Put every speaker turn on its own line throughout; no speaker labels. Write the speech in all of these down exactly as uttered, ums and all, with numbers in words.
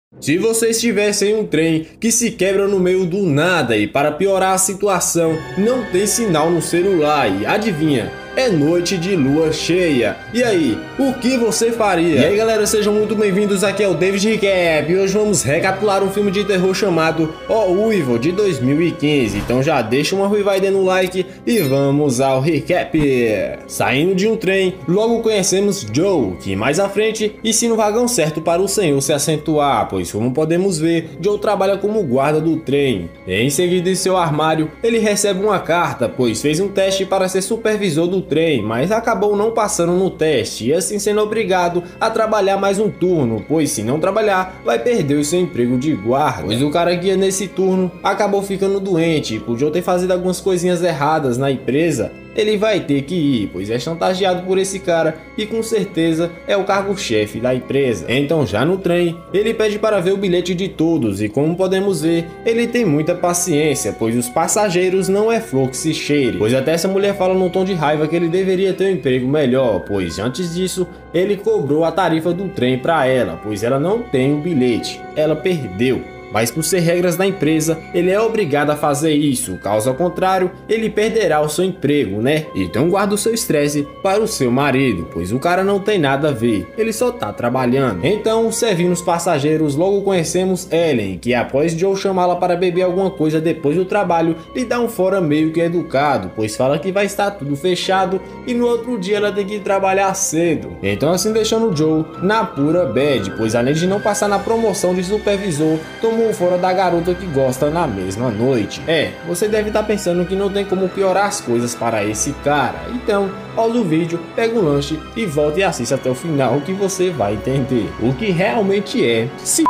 Se vocês tivessem um trem que se quebra no meio do nada e para piorar a situação não tem sinal no celular e adivinha, é noite de lua cheia. E aí, o que você faria? E aí galera, sejam muito bem-vindos, aqui é o David Recap e hoje vamos recapitular um filme de terror chamado O Uivo de dois mil e quinze. Então já deixa uma ruivada no like e vamos ao recap. Saindo de um trem, logo conhecemos Joe, que mais à frente ensina o vagão certo para o senhor se acentuar, pois como podemos ver, Joe trabalha como guarda do trem. Em seguida, em seu armário, ele recebe uma carta, pois fez um teste para ser supervisor do trem, mas acabou não passando no teste e assim sendo obrigado a trabalhar mais um turno, pois se não trabalhar, vai perder o seu emprego de guarda. Pois o cara que ia nesse turno acabou ficando doente e por Joe ter feito algumas coisinhas erradas na empresa, ele vai ter que ir, pois é chantageado por esse cara e com certeza é o cargo-chefe da empresa. Então já no trem, ele pede para ver o bilhete de todos e como podemos ver, ele tem muita paciência, pois os passageiros não é flor que se cheire. Pois até essa mulher fala num tom de raiva que ele deveria ter um emprego melhor, pois antes disso, ele cobrou a tarifa do trem para ela, pois ela não tem o bilhete, ela perdeu. Mas por ser regras da empresa, ele é obrigado a fazer isso, caso contrário, ele perderá o seu emprego, né? Então guarda o seu estresse para o seu marido, pois o cara não tem nada a ver, ele só tá trabalhando. Então, servindo os passageiros, logo conhecemos Ellen, que após Joe chamá-la para beber alguma coisa depois do trabalho, lhe dá um fora meio que educado, pois fala que vai estar tudo fechado e no outro dia ela tem que trabalhar cedo. Então assim deixando Joe na pura bad, pois além de não passar na promoção de supervisor, tomou fora da garota que gosta na mesma noite. É, você deve estar pensando que não tem como piorar as coisas para esse cara. Então, pausa o vídeo, pega um lanche e volta e assista até o final que você vai entender o que realmente é se...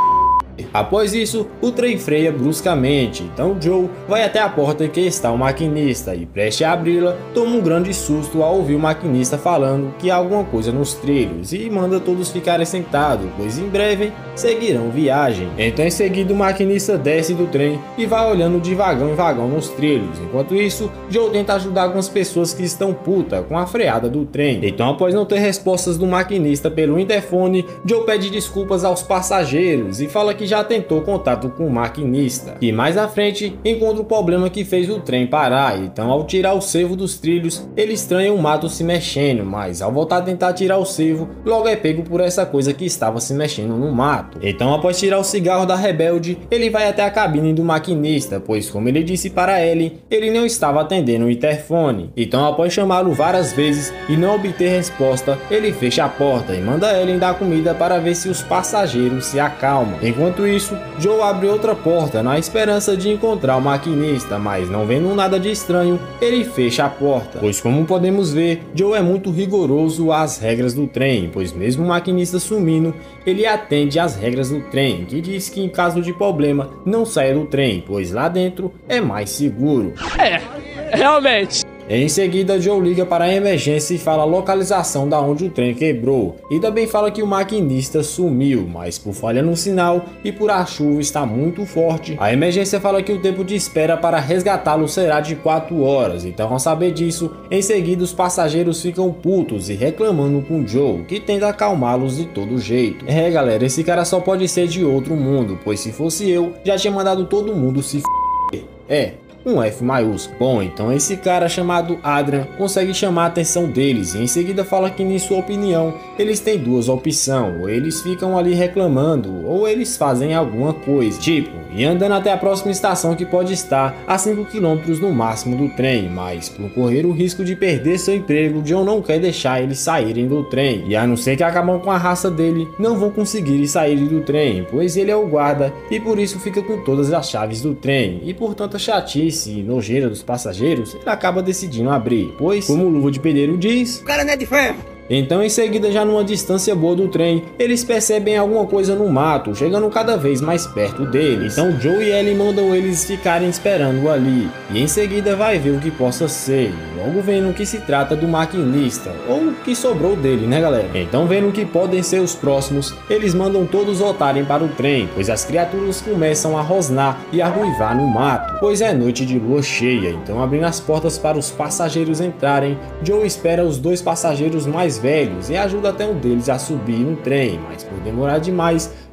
Após isso, o trem freia bruscamente, então Joe vai até a porta em que está o maquinista e prestes a abri-la, toma um grande susto ao ouvir o maquinista falando que há alguma coisa nos trilhos e manda todos ficarem sentados, pois em breve seguirão viagem. Então em seguida o maquinista desce do trem e vai olhando de vagão em vagão nos trilhos. Enquanto isso, Joe tenta ajudar algumas pessoas que estão putas com a freada do trem. Então após não ter respostas do maquinista pelo interfone, Joe pede desculpas aos passageiros e fala que já tentou contato com o maquinista, e mais à frente encontra o problema que fez o trem parar. Então ao tirar o servo dos trilhos, ele estranha o mato se mexendo, mas ao voltar a tentar tirar o servo, logo é pego por essa coisa que estava se mexendo no mato. Então após tirar o cigarro da rebelde, ele vai até a cabine do maquinista, pois como ele disse para Ellie, ele não estava atendendo o interfone. Então após chamá-lo várias vezes e não obter resposta, ele fecha a porta e manda Ellen dar comida para ver se os passageiros se acalmam. Enquanto isso, Joe abre outra porta na esperança de encontrar o maquinista, mas não vendo nada de estranho, ele fecha a porta, pois como podemos ver, Joe é muito rigoroso às regras do trem, pois mesmo o maquinista sumindo, ele atende às regras do trem, que diz que em caso de problema, não saia do trem, pois lá dentro é mais seguro.
É, realmente.
Em seguida, Joe liga para a emergência e fala a localização da onde o trem quebrou, e também fala que o maquinista sumiu, mas por falha no sinal e por a chuva estar muito forte, a emergência fala que o tempo de espera para resgatá-lo será de quatro horas, então ao saber disso, em seguida os passageiros ficam putos e reclamando com Joe, que tenta acalmá-los de todo jeito. É galera, esse cara só pode ser de outro mundo, pois se fosse eu, já tinha mandado todo mundo se f***. É. Um F maiúsculo. Bom, então esse cara chamado Adrian consegue chamar a atenção deles e em seguida fala que, em sua opinião, eles têm duas opções: ou eles ficam ali reclamando, ou eles fazem alguma coisa, tipo, e andando até a próxima estação que pode estar a cinco quilômetros no máximo do trem, mas por correr o risco de perder seu emprego, John não quer deixar eles saírem do trem, e a não ser que acabam com a raça dele, não vão conseguir sair do trem, pois ele é o guarda e por isso fica com todas as chaves do trem, e por tanta chatice e nojeira dos passageiros, ele acaba decidindo abrir, pois, como o Luva de Pedreiro diz, o cara não é de ferro. Então em seguida, já numa distância boa do trem, eles percebem alguma coisa no mato, chegando cada vez mais perto deles. Então Joe e Ellie mandam eles ficarem esperando ali, e em seguida vai ver o que possa ser, logo vendo que se trata do maquinista, ou o que sobrou dele, né galera? Então vendo que podem ser os próximos, eles mandam todos voltarem para o trem, pois as criaturas começam a rosnar e a ruivar no mato, pois é noite de lua cheia. Então abrindo as portas para os passageiros entrarem, Joe espera os dois passageiros mais velhos e ajuda até um deles a subir no trem, mas por demorar demais,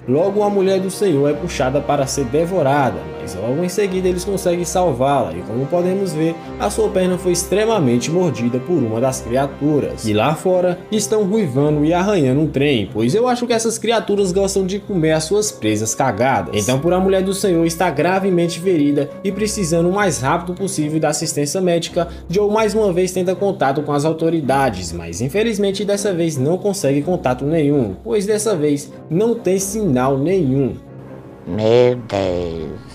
logo a mulher do Senhor é puxada para ser devorada, mas logo em seguida eles conseguem salvá-la e como podemos ver, a sua perna foi extremamente mordida por uma das criaturas. E lá fora estão ruivando e arranhando um trem, pois eu acho que essas criaturas gostam de comer as suas presas cagadas. Então por a mulher do Senhor estar gravemente ferida e precisando o mais rápido possível da assistência médica, Joe mais uma vez tenta contato com as autoridades, mas infelizmente dessa vez não consegue contato nenhum, pois dessa vez não tem sinal nenhum.
Meu Deus.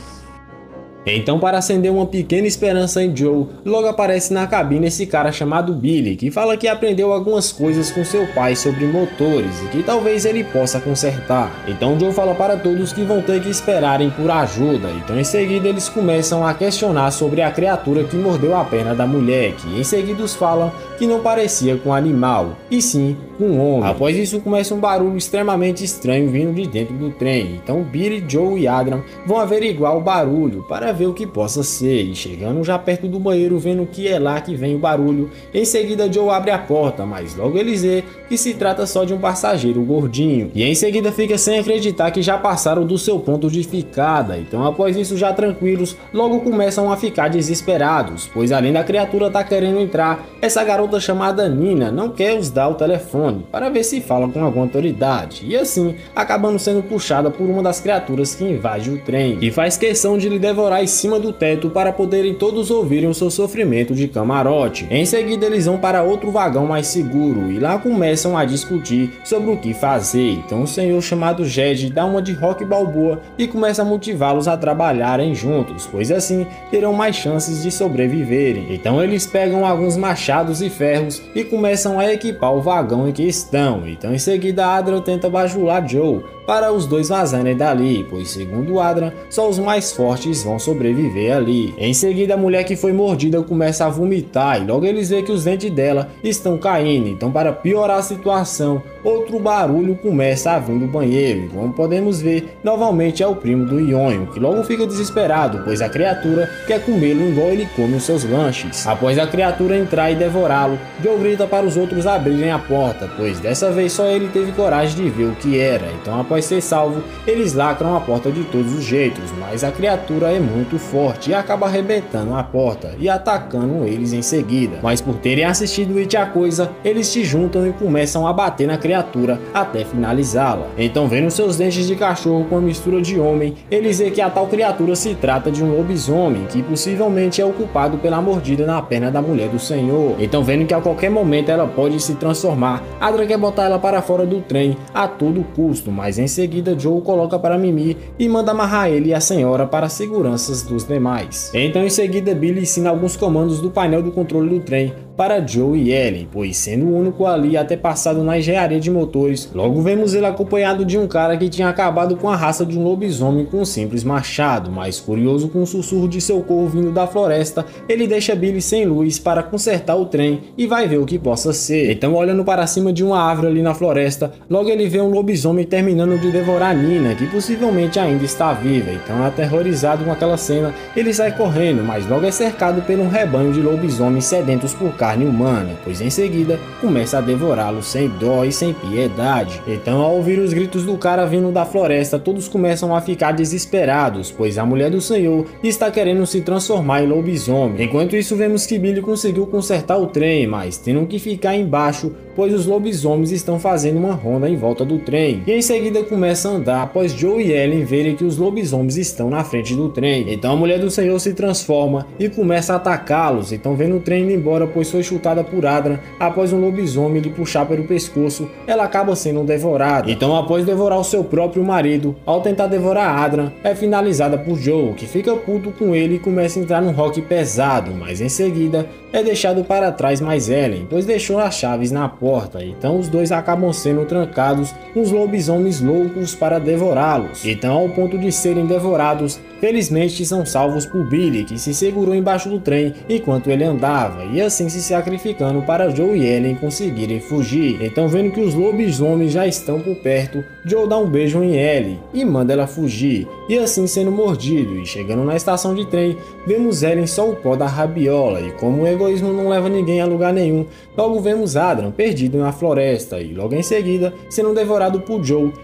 Então, para acender uma pequena esperança em Joe, logo aparece na cabine esse cara chamado Billy, que fala que aprendeu algumas coisas com seu pai sobre motores e que talvez ele possa consertar. Então Joe fala para todos que vão ter que esperarem por ajuda, então em seguida eles começam a questionar sobre a criatura que mordeu a perna da mulher, que em seguida os falam que não parecia com um animal, e sim com um homem. Após isso começa um barulho extremamente estranho vindo de dentro do trem, então Billy, Joe e Adrian vão averiguar o barulho para ver o que possa ser, e chegando já perto do banheiro vendo que é lá que vem o barulho, em seguida Joe abre a porta, mas logo eles vê que se trata só de um passageiro gordinho, e em seguida fica sem acreditar que já passaram do seu ponto de ficada. Então após isso, já tranquilos, logo começam a ficar desesperados, pois além da criatura tá querendo entrar, essa garota chamada Nina não quer os dar o telefone para ver se fala com alguma autoridade, e assim acabando sendo puxada por uma das criaturas que invade o trem, e faz questão de lhe devorar em cima do teto para poderem todos ouvirem o seu sofrimento de camarote. Em seguida eles vão para outro vagão mais seguro e lá começam a discutir sobre o que fazer. Então o senhor chamado Jed dá uma de Rock Balboa e começa a motivá-los a trabalharem juntos, pois assim terão mais chances de sobreviverem. Então eles pegam alguns machados e ferros e começam a equipar o vagão em que estão. Então em seguida Adrian tenta bajular Joe para os dois vazarem dali, pois segundo Adrian, só os mais fortes vão sobreviver ali. Em seguida a mulher que foi mordida começa a vomitar e logo eles veem que os dentes dela estão caindo, então para piorar a situação, outro barulho começa a vir do banheiro e como podemos ver, novamente é o primo do Yonho, que logo fica desesperado, pois a criatura quer comê-lo igual ele come os seus lanches. Após a criatura entrar e devorá-lo, Joe grita para os outros abrirem a porta, pois dessa vez só ele teve coragem de ver o que era. Então após ser salvo, eles lacram a porta de todos os jeitos, mas a criatura é muito forte e acaba arrebentando a porta e atacando eles em seguida. Mas por terem assistido It a Coisa, eles se juntam e começam a bater na criatura até finalizá-la. Então vendo seus dentes de cachorro com a mistura de homem, eles veem que a tal criatura se trata de um lobisomem, que possivelmente é o culpado pela mordida na perna da mulher do senhor. Então vendo que a qualquer momento ela pode se transformar, Adrian quer botar ela para fora do trem a todo custo, mas em seguida Joe coloca para Mimi e manda amarrar ele e a senhora para as seguranças dos demais. Então em seguida Billy ensina alguns comandos do painel do controle do trem para Joe e Ellen, pois sendo o único ali a ter passado na engenharia de motores, logo vemos ele acompanhado de um cara que tinha acabado com a raça de um lobisomem com um simples machado, mas curioso com o sussurro de seu corvo vindo da floresta, ele deixa Billy sem luz para consertar o trem e vai ver o que possa ser. Então olhando para cima de uma árvore ali na floresta, logo ele vê um lobisomem terminando de devorar Nina, que possivelmente ainda está viva. Então aterrorizado com aquela cena, ele sai correndo, mas logo é cercado por um rebanho de lobisomens sedentos por carne humana, pois em seguida começa a devorá-lo sem dó e sem piedade. Então ao ouvir os gritos do cara vindo da floresta, todos começam a ficar desesperados, pois a mulher do senhor está querendo se transformar em lobisomem. Enquanto isso vemos que Billy conseguiu consertar o trem, mas tendo que ficar embaixo, pois os lobisomens estão fazendo uma ronda em volta do trem, e em seguida começa a andar após Joe e Ellen verem que os lobisomens estão na frente do trem. Então a mulher do senhor se transforma e começa a atacá-los. Então vendo o trem indo embora, pois foi chutada por Adrian após um lobisomem lhe puxar pelo pescoço, ela acaba sendo devorada. Então após devorar o seu próprio marido, ao tentar devorar Adrian, é finalizada por Joe, que fica puto com ele e começa a entrar num rock pesado, mas em seguida é deixado para trás mais Ellen, pois deixou as chaves na porta. Então os dois acabam sendo trancados uns lobisomens loucos para devorá-los. Então ao ponto de serem devorados, felizmente são salvos por Billy, que se segurou embaixo do trem enquanto ele andava, e assim se sacrificando para Joe e Ellen conseguirem fugir. Então vendo que os lobisomens já estão por perto, Joe dá um beijo em Ellie e manda ela fugir, e assim sendo mordido. E chegando na estação de trem, vemos Ellen só o pó da rabiola, e como o egoísmo não leva ninguém a lugar nenhum, logo vemos Adrian perdido na floresta, e logo em seguida sendo devorado por Joe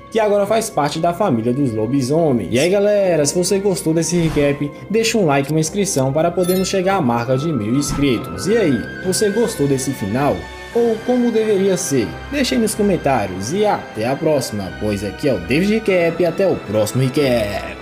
que agora faz parte da família dos lobisomens. E aí galera, se você gostou desse recap, deixa um like e uma inscrição para podermos chegar à marca de mil inscritos. E aí, você gostou desse final? Ou como deveria ser? Deixe aí nos comentários e até a próxima, pois aqui é o David Recap e até o próximo recap.